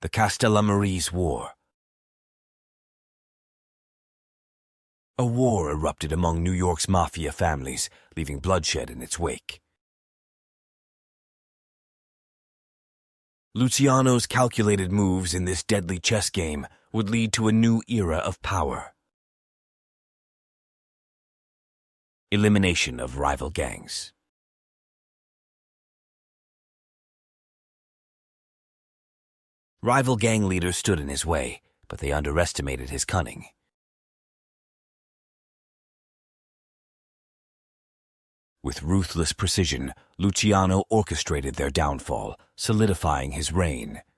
the Castellammarese War. A war erupted among New York's Mafia families, leaving bloodshed in its wake. Luciano's calculated moves in this deadly chess game would lead to a new era of power. Elimination of rival gangs. Rival gang leaders stood in his way, but they underestimated his cunning. With ruthless precision, Luciano orchestrated their downfall, solidifying his reign.